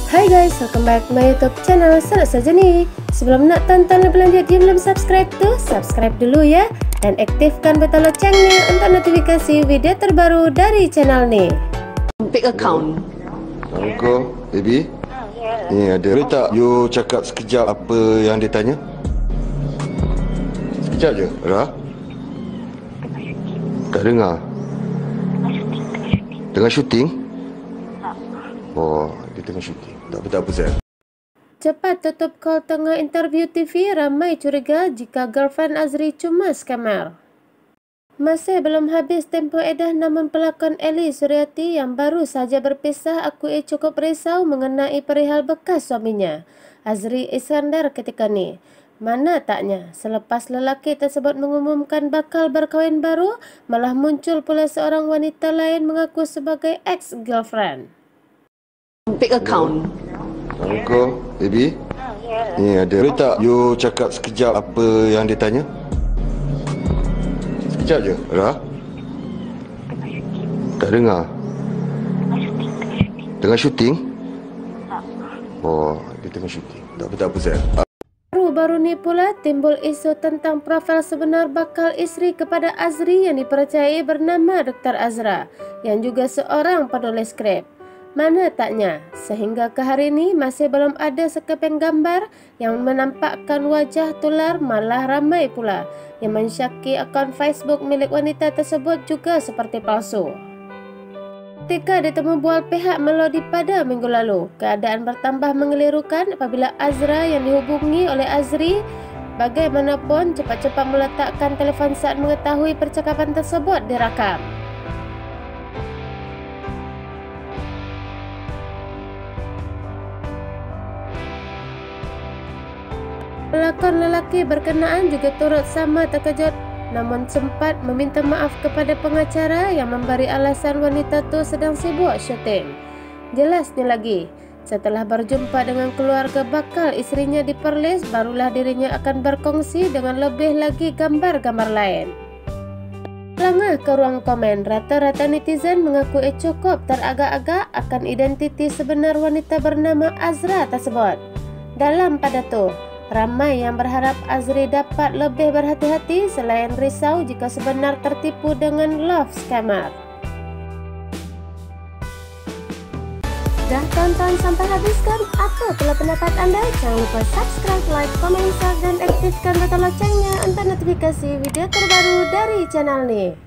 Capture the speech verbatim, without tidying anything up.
Hai guys, welcome back to my YouTube channel. Selamat saja nih. Sebelum nak tonton lebih lanjut, jangan belum subscribe tuh, subscribe dulu ya, dan aktifkan button loncengnya untuk notifikasi video terbaru dari channel nih. Pick account. Assalamualaikum, baby. Ni ada. Boleh tak you cakap sekejap apa yang dia tanya? Sekejap je, Ra. Tak dengar. Tengah syuting? Oh, dia tengah syuting. Tak apa, tak apa, Zat. Cepat tutup call tengah interview T V, ramai curiga jika girlfriend Azri cuma scammer. Masih belum habis tempoh edah, namun pelakon Elly Suryati yang baru saja berpisah akui cukup risau mengenai perihal bekas suaminya, Azri Iskandar ketika ni. Mana taknya, selepas lelaki tersebut mengumumkan bakal berkahwin baru, malah muncul pula seorang wanita lain mengaku sebagai ex-girlfriend. Pick account. Assalamualaikum, baby. Ni ada. Boleh tak you cakap sekejap apa yang dia tanya? Sekejap je, Ra. Tak dengar. Tengah syuting? Oh, dia tengah syuting. Tak apa, tak apa, Zat. Baru-baru ni pula timbul isu tentang profil sebenar bakal isteri kepada Azri yang dipercayai bernama Doktor Azra, yang juga seorang penulis skrip. Mana taknya, sehingga ke hari ini masih belum ada sekeping gambar yang menampakkan wajah tular, malah ramai pula yang mensyaki akaun Facebook milik wanita tersebut juga seperti palsu. Ketika ditemu bual pihak Melodi pada minggu lalu, keadaan bertambah mengelirukan apabila Azra yang dihubungi oleh Azri bagaimanapun cepat-cepat meletakkan telefon saat mengetahui percakapan tersebut direkam. Pelakon lelaki berkenaan juga turut sama terkejut, namun sempat meminta maaf kepada pengacara yang memberi alasan wanita tu sedang sibuk syuting. Jelasnya lagi, setelah berjumpa dengan keluarga bakal isterinya di Perlis, barulah dirinya akan berkongsi dengan lebih lagi gambar-gambar lain. Langah ke ruang komen, rata-rata netizen mengaku eh cukup teragak-agak akan identiti sebenar wanita bernama Azra tersebut. Dalam pada tu, ramai yang berharap Azri dapat lebih berhati-hati selain risau jika sebenar tertipu dengan love scammer. Dah tonton sampai habis kan? Apa pula pendapat anda? Jangan lupa subscribe, like, komen, share, dan aktifkan button loncengnya untuk notifikasi video terbaru dari channel ni.